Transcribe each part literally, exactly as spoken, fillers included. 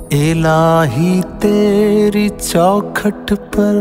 इलाही तेरी चौखट पर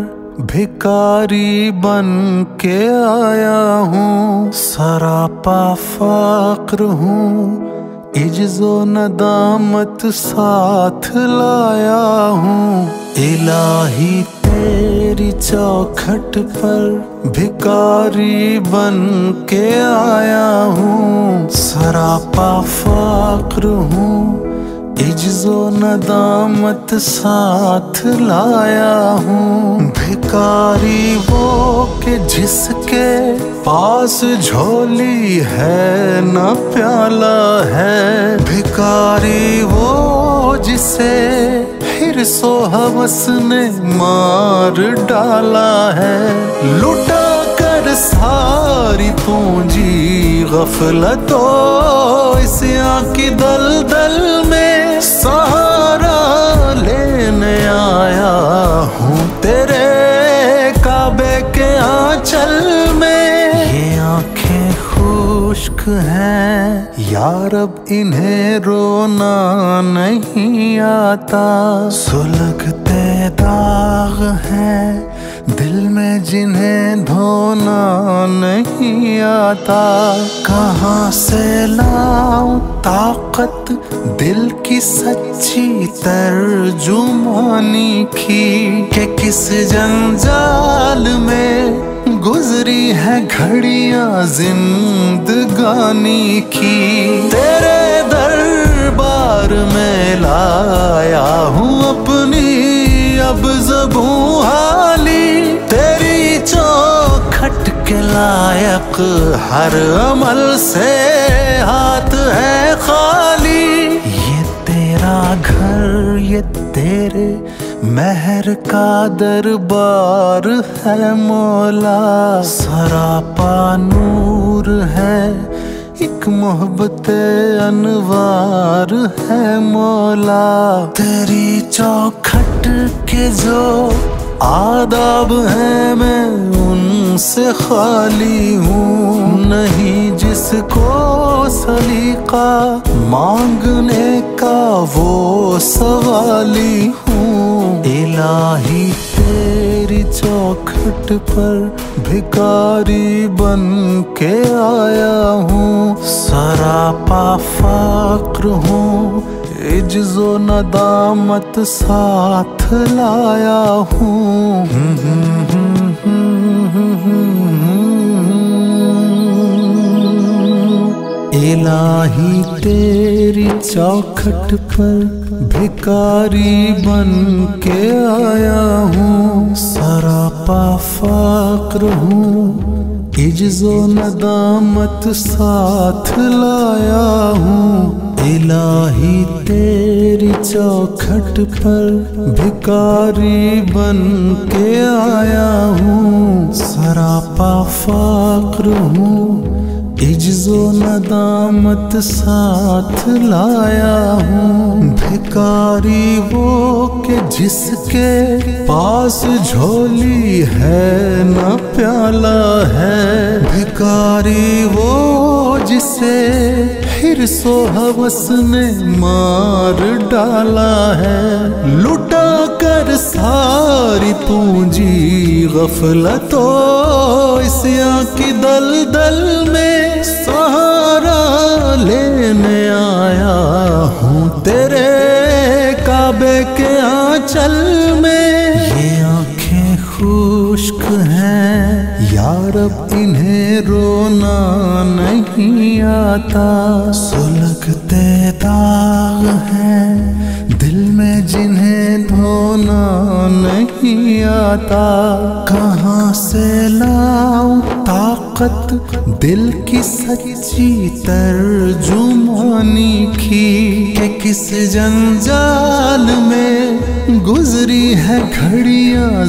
भिकारी बन के आया हूँ, सरापा फक्र हूँ, इज्जो नदामत साथ लाया हूँ। इलाही तेरी चौखट पर भिकारी बन के आया हूँ, सरापा फक्र हूँ, इज्जो नदामत साथ लाया हूँ। भिकारी वो के जिसके पास झोली है न प्याला है, भिकारी वो जिसे हिर्सो हवस ने मार डाला है। लुटा कर सारी पूंजी गफलतो इस आँखी दलदल में सहारा लेने आया हूँ तेरे काबे के आंचल में। ये आँखें खुश्क हैं यार, अब इन्हें रोना नहीं आता, सुलगते दाग हैं दिल में जिन्हें धोना नहीं आता। कहाँ से लाऊं ताकत दिल की सच्ची तर्जुमानी की, कि किस जंजाल में गुजरी है घड़ियां जिंदगानी की। तेरे दरबार में लाया हूँ अपनी अब ज़बूं हाली, तेरी चौखट के लायक हर अमल से हाथ है खाली। ये तेरा घर, ये तेरे महर का दरबार है मौला, सरापा नूर है, एक मोहब्बत अनवार है मौला। तेरी चौखट के जो आदाब है मैं उनसे खाली हूँ, नहीं जिसको सलीका मांगने का वो सवाली हूँ। इलाही तेरी चौखट पर भिकारी बन के आया हूँ, सरापा फक्र हूँ, इज्जो नदामत साथ लाया हूँ। इलाही तेरी चौखट पर भिकारी बन के आया हूँ, सरापा फक्र हूँ, इज्जो नदामत साथ लाया हूँ। इलाही तेरी चौखट पर भिकारी बन के आया हूँ, सरापा फक्र हूँ, इज्जो नदामत साथ लाया हूँ। भिकारी वो के जिसके पास झोली है न प्याला है, भिकारी वो जिसे हिर्सो हवस ने मार डाला है। लुटा कर सारी पूंजी गफलतो इस आँखी दलदल में सहारा लेने आया हूँ तेरे काबे के आंचल में। ये आँखें खुश्क हैं यार, अब इन्हें रोना नहीं आता, सुलगते दाग हैं दिल में जिन्हें धोना नहीं आता। कहाँ से लाऊं ताकत दिल की सच्ची तर्जुमानी की, कि किस जंजाल में गुजरी है घड़ियां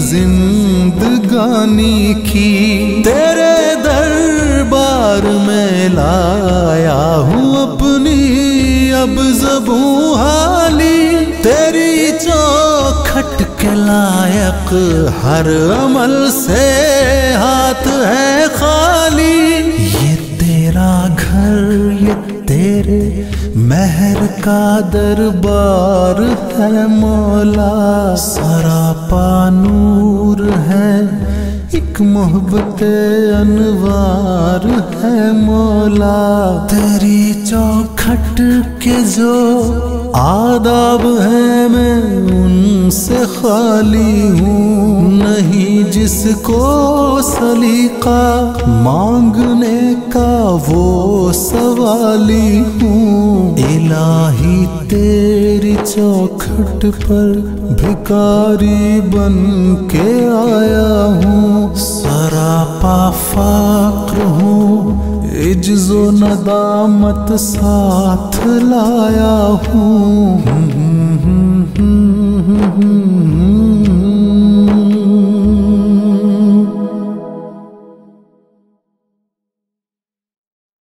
जिंदगानी की। तेरे दरबार में लाया हूँ अपनी अब ज़बूं हाली, तेरी चौखट के लायक हर अमल से हाथ है खाली। ये तेरा घर, ये तेरे महर का दरबार है मौला, सरापा नूर है, एक मोहब्बत अनवार है मौला। तेरी चौखट के जो आदाब है मैं उनसे खाली हूँ, नहीं जिसको सलीका मांगने का वो सवाली हूँ। इलाही तेरी चौखट पर भिखारी बन के आया हूँ, सरापा फाक्र हूँ, इज्जो नदामत साथ लाया हूँ।